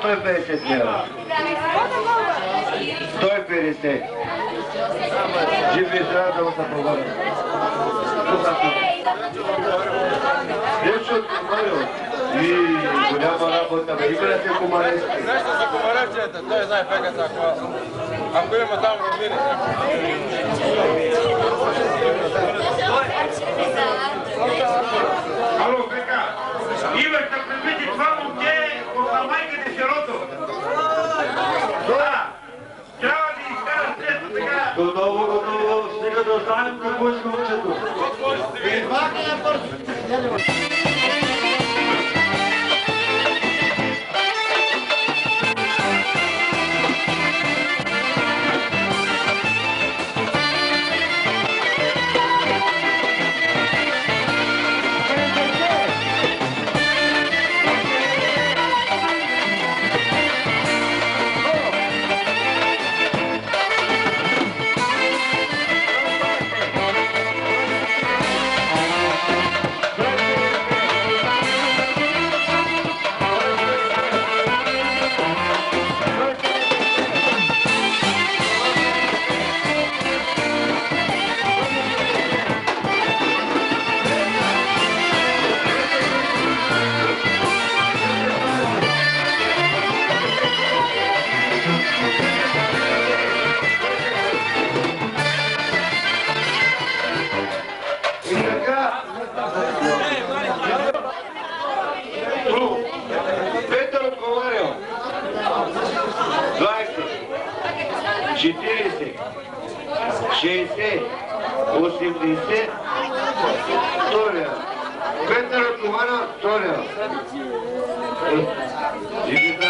150 лева. 150. Живи здраво да се провали. Нещо отговорил. И голяма работа. Има ли се комаречки? Нещо за комаречета, той знае пеката ако има там роднини. Ало, Пека, имаш да предвиди това момче от майката Сирото. Да, трябва да изкараш нещо така. Готово, стига да останем какво иска момчето. Петър отговарял. 20, 40, 60, 80, 100 лева. Петър отговарял 100 лева.